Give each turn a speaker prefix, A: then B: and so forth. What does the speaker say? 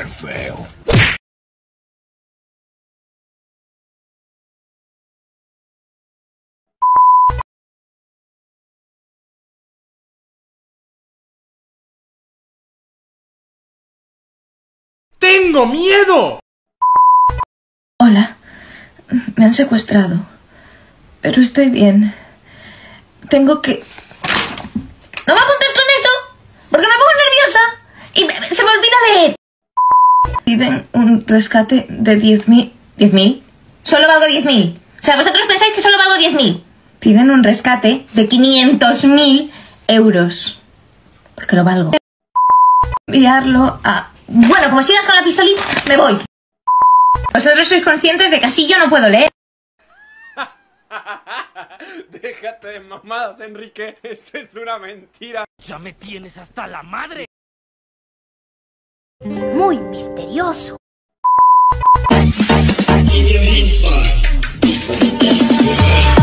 A: feo.
B: ¡Tengo miedo!
C: Hola, me han secuestrado, pero estoy bien. Tengo que... ¡No me apuntes con eso! Porque me pongo nerviosa y se me olvida leer. Piden un rescate de 10.000... ¿10.000? Solo valgo 10.000. O sea, vosotros pensáis que solo valgo 10.000. Piden un rescate de 500.000 euros. Porque lo valgo. Enviarlo a... Bueno, como sigas con la pistolita, me voy. Vosotros sois conscientes de que así yo no puedo leer.
B: Déjate de mamadas, Enrique. Eso es una mentira.
A: Ya me tienes hasta la madre.
D: Muy misterioso.
E: In your hand spot.